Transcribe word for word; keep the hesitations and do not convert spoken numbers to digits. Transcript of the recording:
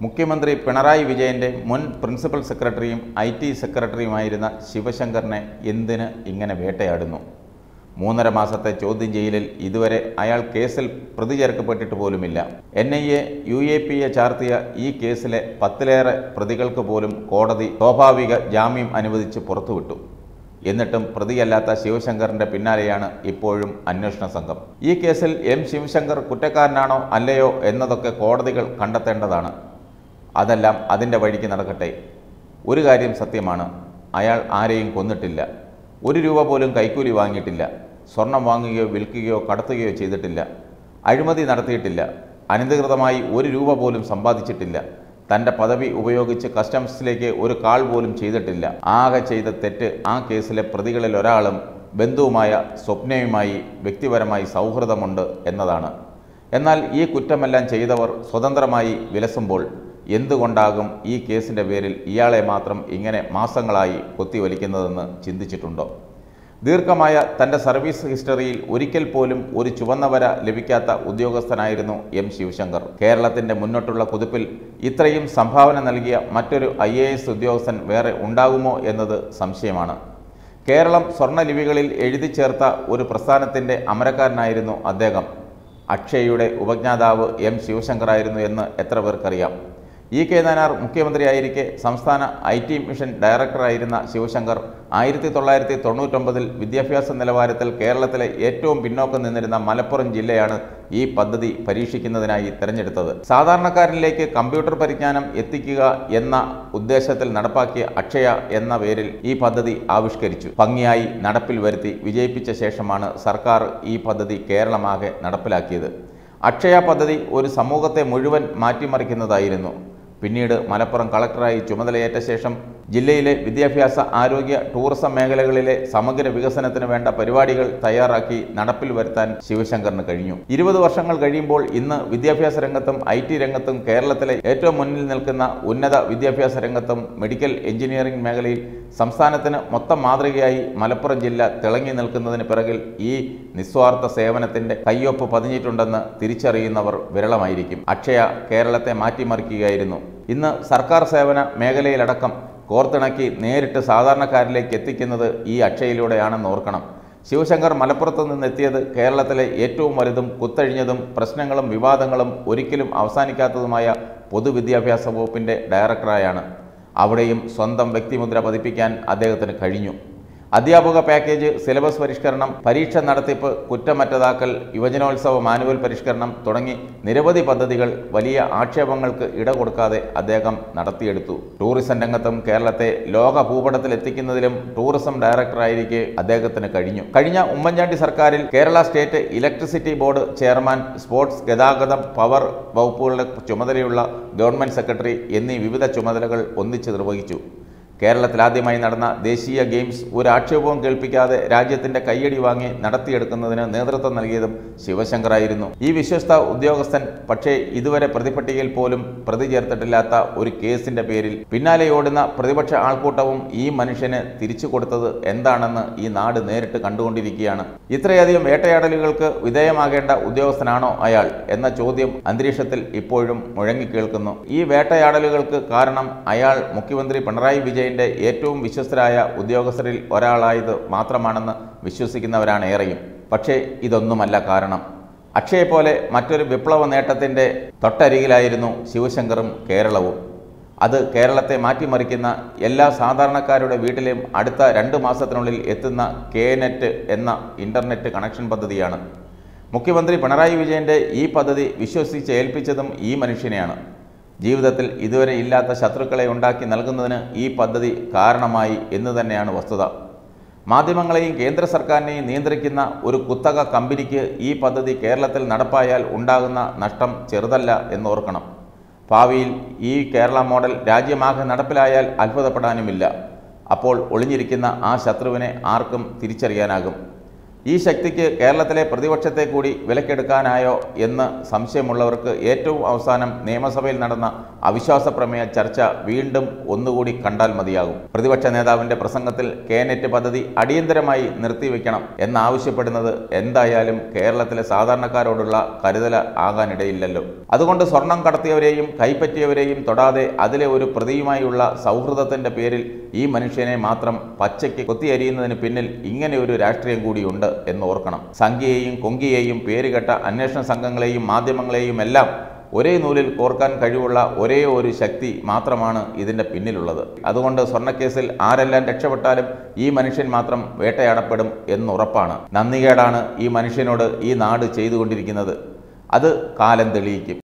മുഖ്യമന്ത്രി പിണറായി വിജയന്റെ മുൻ പ്രിൻസിപ്പൽ സെക്രട്ടറിയും ഐ ടി സെക്രട്ടറിയുമായിരുന്ന ശിവശങ്കറിനെ എന്തിന് ഇങ്ങനെ വേട്ടയാടുന്നു? മൂന്നര മാസത്തെ ചോദ്യം ചെയ്യലിൽ ഇതുവരെ അയാൾ കേസിൽ പ്രതി ചേർക്കപ്പെട്ടിട്ട് പോലുമില്ല. N I A U A P A ചാർത്തിയ ഈ കേസിലെ പത്തിലേറെ പ്രതികൾക്ക് പോലും കോടതി സ്വാഭാവിക ജാമ്യം അനുവദിച്ച് പുറത്തുവിട്ടു. എന്നിട്ടും പ്രതിയല്ലാത്ത ശിവശങ്കറിന്റെ പിന്നാലെയാണ് ഇപ്പോഴും അന്വേഷണ സംഘം. ഈ കേസിൽ എം ശിവശങ്കർ കുറ്റക്കാരനാണോ അല്ലയോ എന്നതൊക്കെ കോടതികൾ കണ്ടെത്തേണ്ടതാണ്. അതെല്ലാം അതിൻ്റെ വഴിക്ക് നടക്കട്ടെ. ഒരു കാര്യം സത്യമാണ്, അയാൾ ആരെയും കൊന്നിട്ടില്ല. ഒരു രൂപ പോലും കൈക്കൂലി വാങ്ങിയിട്ടില്ല. സ്വർണം വാങ്ങുകയോ വിൽക്കുകയോ കടത്തുകയോ ചെയ്തിട്ടില്ല. അഴിമതി നടത്തിയിട്ടില്ല. അനധികൃതമായി ഒരു രൂപ പോലും സമ്പാദിച്ചിട്ടില്ല. തൻ്റെ പദവി ഉപയോഗിച്ച് കസ്റ്റംസിലേക്ക് ഒരു കാൾ പോലും ചെയ്തിട്ടില്ല. ആകെ ചെയ്ത തെറ്റ് ആ കേസിലെ പ്രതികളിൽ ഒരാളും ബന്ധുവുമായ സ്വപ്നയുമായി വ്യക്തിപരമായി സൗഹൃദമുണ്ട് എന്നതാണ്. എന്നാൽ ഈ കുറ്റമെല്ലാം ചെയ്തവർ സ്വതന്ത്രമായി വിലസുമ്പോൾ എന്തുകൊണ്ടാകും ഈ കേസിൻ്റെ പേരിൽ ഇയാളെ മാത്രം ഇങ്ങനെ മാസങ്ങളായി കൊത്തിവലിക്കുന്നതെന്ന് ചിന്തിച്ചിട്ടുണ്ടോ? ദീർഘമായ തൻ്റെ സർവീസ് ഹിസ്റ്ററിയിൽ ഒരിക്കൽ പോലും ഒരു ചുവന്ന വര ലഭിക്കാത്ത ഉദ്യോഗസ്ഥനായിരുന്നു എം ശിവശങ്കർ. കേരളത്തിൻ്റെ മുന്നോട്ടുള്ള കുതിപ്പിൽ ഇത്രയും സംഭാവന നൽകിയ മറ്റൊരു ഐ എ എസ് ഉദ്യോഗസ്ഥൻ വേറെ ഉണ്ടാകുമോ എന്നത് സംശയമാണ്. കേരളം സ്വർണ്ണലിപികളിൽ എഴുതി ചേർത്ത ഒരു പ്രസ്ഥാനത്തിൻ്റെ അമരക്കാരനായിരുന്നു അദ്ദേഹം. അക്ഷയയുടെ ഉപജ്ഞാതാവ് എം ശിവശങ്കറായിരുന്നു എന്ന് എത്ര പേർക്കറിയാം? ഇ കെ നായനാർ മുഖ്യമന്ത്രിയായിരിക്കെ സംസ്ഥാന ഐ ടി മിഷൻ ഡയറക്ടറായിരുന്ന ശിവശങ്കർ ആയിരത്തി തൊള്ളായിരത്തി തൊണ്ണൂറ്റൊമ്പതിൽ വിദ്യാഭ്യാസ നിലവാരത്തിൽ കേരളത്തിലെ ഏറ്റവും പിന്നോക്കം നിന്നിരുന്ന മലപ്പുറം ജില്ലയാണ് ഈ പദ്ധതി പരീക്ഷിക്കുന്നതിനായി തിരഞ്ഞെടുത്തത്. സാധാരണക്കാരനിലേക്ക് കമ്പ്യൂട്ടർ പരിജ്ഞാനം എത്തിക്കുക എന്ന ഉദ്ദേശത്തിൽ നടപ്പാക്കിയ അക്ഷയ എന്ന പേരിൽ ഈ പദ്ധതി ആവിഷ്കരിച്ചു. ഭംഗിയായി നടപ്പിൽ വരുത്തി വിജയിപ്പിച്ച ശേഷമാണ് സർക്കാർ ഈ പദ്ധതി കേരളമാകെ നടപ്പിലാക്കിയത്. അക്ഷയ പദ്ധതി ഒരു സമൂഹത്തെ മുഴുവൻ മാറ്റിമറിക്കുന്നതായിരുന്നു. പിന്നീട് മലപ്പുറം കളക്ടറായി ചുമതലയേറ്റ ശേഷം ജില്ലയിലെ വിദ്യാഭ്യാസ, ആരോഗ്യ, ടൂറിസം മേഖലകളിലെ സമഗ്ര വികസനത്തിന് വേണ്ട പരിപാടികൾ തയ്യാറാക്കി നടപ്പിൽ വരുത്താൻ ശിവശങ്കറിന് കഴിഞ്ഞു. ഇരുപത് വർഷങ്ങൾ കഴിയുമ്പോൾ ഇന്ന് വിദ്യാഭ്യാസ രംഗത്തും ഐ ടി രംഗത്തും കേരളത്തിലെ ഏറ്റവും മുന്നിൽ നിൽക്കുന്ന ഉന്നത വിദ്യാഭ്യാസ രംഗത്തും മെഡിക്കൽ എഞ്ചിനീയറിംഗ് മേഖലയിൽ സംസ്ഥാനത്തിന് മൊത്തം മാതൃകയായി മലപ്പുറം ജില്ല തിളങ്ങി നിൽക്കുന്നതിന് പിറകിൽ ഈ നിസ്വാർത്ഥ സേവനത്തിന്റെ കയ്യൊപ്പ് പതിഞ്ഞിട്ടുണ്ടെന്ന് തിരിച്ചറിയുന്നവർ വിരളമായിരിക്കും. അക്ഷയ കേരളത്തെ മാറ്റിമറിക്കുകയായിരുന്നു. ഇന്ന് സർക്കാർ സേവന മേഖലയിലടക്കം കോർത്തിണക്കി നേരിട്ട് സാധാരണക്കാരിലേക്ക് എത്തിക്കുന്നത് ഈ അക്ഷയയിലൂടെയാണെന്ന് ഓർക്കണം. ശിവശങ്കർ മലപ്പുറത്ത് നിന്നെത്തിയത് കേരളത്തിലെ ഏറ്റവും വലുതും കുത്തഴിഞ്ഞതും പ്രശ്നങ്ങളും വിവാദങ്ങളും ഒരിക്കലും അവസാനിക്കാത്തതുമായ പൊതുവിദ്യാഭ്യാസ വകുപ്പിൻ്റെ ഡയറക്ടറായാണ്. അവിടെയും സ്വന്തം വ്യക്തിമുദ്ര പതിപ്പിക്കാൻ അദ്ദേഹത്തിന് കഴിഞ്ഞു. അധ്യാപക പാക്കേജ്, സിലബസ് പരിഷ്കരണം, പരീക്ഷ നടത്തിപ്പ്, കുറ്റമറ്റതാക്കൽ, യുവജനോത്സവ മാനുവൽ പരിഷ്കരണം തുടങ്ങി നിരവധി പദ്ധതികൾ വലിയ ആക്ഷേപങ്ങൾക്ക് ഇട കൊടുക്കാതെ അദ്ദേഹം നടത്തിയെടുത്തു. ടൂറിസം രംഗത്തും കേരളത്തെ ലോക ഭൂപടത്തിൽ എത്തിക്കുന്നതിലും ടൂറിസം ഡയറക്ടറായിരിക്കെ അദ്ദേഹത്തിന് കഴിഞ്ഞു. കഴിഞ്ഞ ഉമ്മൻചാണ്ടി സർക്കാരിൽ Kerala state electricity board chairman, sports, ഗതാഗതം, പവർ വകുപ്പുകളുടെ ചുമതലയുള്ള ഗവൺമെന്റ് സെക്രട്ടറി എന്നീ വിവിധ ചുമതലകൾ ഒന്നിച്ച് നിർവഹിച്ചു. കേരളത്തിലാദ്യമായി നടന്ന ദേശീയ ഗെയിംസ് ഒരു ആക്ഷേപവും കേൾപ്പിക്കാതെ രാജ്യത്തിന്റെ കയ്യടി വാങ്ങി നടത്തിയെടുക്കുന്നതിന് നേതൃത്വം നൽകിയതും ശിവശങ്കറായിരുന്നു. ഈ വിശ്വസ്ത ഉദ്യോഗസ്ഥൻ പക്ഷേ ഇതുവരെ പ്രതിപട്ടികയിൽ പോലും പ്രതി ചേർത്തിട്ടില്ലാത്ത ഒരു കേസിന്റെ പേരിൽ പിന്നാലെ ഓടുന്ന പ്രതിപക്ഷ ആൾക്കൂട്ടവും ഈ മനുഷ്യന് തിരിച്ചു കൊടുത്തത് എന്താണെന്ന് ഈ നാട് നേരിട്ട് കണ്ടുകൊണ്ടിരിക്കുകയാണ്. ഇത്രയധികം വേട്ടയാടലുകൾക്ക് വിധേയമാകേണ്ട ഉദ്യോഗസ്ഥനാണോ അയാൾ എന്ന ചോദ്യം അന്തരീക്ഷത്തിൽ ഇപ്പോഴും മുഴങ്ങിക്കേൾക്കുന്നു. ഈ വേട്ടയാടലുകൾക്ക് കാരണം അയാൾ മുഖ്യമന്ത്രി പിണറായി വിജയൻ ഏറ്റവും വിശ്വസ്തരായ ഉദ്യോഗസ്ഥരിൽ ഒരാളായത് മാത്രമാണെന്ന് വിശ്വസിക്കുന്നവരാണ് ഏറെയും. പക്ഷേ ഇതൊന്നുമല്ല കാരണം. അക്ഷയെ പോലെ മറ്റൊരു വിപ്ലവ നേട്ടത്തിൻ്റെ തൊട്ടരികിലായിരുന്നു ശിവശങ്കറും കേരളവും. അത് കേരളത്തെ മാറ്റിമറിക്കുന്ന എല്ലാ സാധാരണക്കാരുടെ വീട്ടിലെയും അടുത്ത രണ്ട് മാസത്തിനുള്ളിൽ എത്തുന്ന കെ നെറ്റ് എന്ന ഇൻ്റർനെറ്റ് കണക്ഷൻ പദ്ധതിയാണ്. മുഖ്യമന്ത്രി പിണറായി വിജയൻ്റെ ഈ പദ്ധതി വിശ്വസിച്ച് ഏൽപ്പിച്ചതും ഈ മനുഷ്യനെയാണ്. ജീവിതത്തിൽ ഇതുവരെ ഇല്ലാത്ത ശത്രുക്കളെ ഉണ്ടാക്കി നൽകുന്നതിന് ഈ പദ്ധതി കാരണമായി എന്ന് തന്നെയാണ് വസ്തുത. മാധ്യമങ്ങളെയും കേന്ദ്ര സർക്കാരിനെയും നിയന്ത്രിക്കുന്ന ഒരു കുത്തക കമ്പനിക്ക് ഈ പദ്ധതി കേരളത്തിൽ നടപ്പായാൽ ഉണ്ടാകുന്ന നഷ്ടം ചെറുതല്ല എന്നോർക്കണം. ഭാവിയിൽ ഈ കേരള മോഡൽ രാജ്യമാകെ നടപ്പിലായാൽ അത്ഭുതപ്പെടാനുമില്ല. അപ്പോൾ ഒളിഞ്ഞിരിക്കുന്ന ആ ശത്രുവിനെ ആർക്കും തിരിച്ചറിയാനാകും. ഈ ശക്തിക്ക് കേരളത്തിലെ പ്രതിപക്ഷത്തെ കൂടി വിലക്കെടുക്കാനായോ എന്ന് സംശയമുള്ളവർക്ക് ഏറ്റവും അവസാനം നിയമസഭയിൽ നടന്ന അവിശ്വാസ പ്രമേയ ചർച്ച വീണ്ടും ഒന്നുകൂടി കണ്ടാൽ മതിയാകും. പ്രതിപക്ഷ നേതാവിന്റെ പ്രസംഗത്തിൽ കേനെറ്റ് പദ്ധതി അടിയന്തരമായി നിർത്തിവെക്കണം എന്നാവശ്യപ്പെടുന്നത് എന്തായാലും കേരളത്തിലെ സാധാരണക്കാരോടുള്ള കരുതല ആകാനിടയില്ലല്ലോ. അതുകൊണ്ട് സ്വർണം കടത്തിയവരെയും കൈപ്പറ്റിയവരെയും തൊടാതെ അതിലെ ഒരു പ്രതിയുമായുള്ള സൗഹൃദത്തിന്റെ പേരിൽ ഈ മനുഷ്യനെ മാത്രം പച്ചയ്ക്ക് കൊത്തിയരിയുന്നതിന് പിന്നിൽ ഇങ്ങനെ ഒരു രാഷ്ട്രീയം കൂടിയുണ്ട് എന്ന് ഓർക്കണം. സംഖ്യയെയും കൊങ്കിയെയും പേരുകെട്ട അന്വേഷണ സംഘങ്ങളെയും മാധ്യമങ്ങളെയും എല്ലാം ഒരേ നൂലിൽ കോർക്കാൻ കഴിവുള്ള ഒരേ ഒരു ശക്തി മാത്രമാണ് ഇതിൻ്റെ പിന്നിലുള്ളത്. അതുകൊണ്ട് സ്വർണ്ണക്കേസിൽ ആരെല്ലാം രക്ഷപ്പെട്ടാലും ഈ മനുഷ്യൻ മാത്രം വേട്ടയാടപ്പെടും എന്നുറപ്പാണ്. നന്ദികേടാണ് ഈ മനുഷ്യനോട് ഈ നാട് ചെയ്തുകൊണ്ടിരിക്കുന്നത്. അത് കാലം തെളിയിക്കും.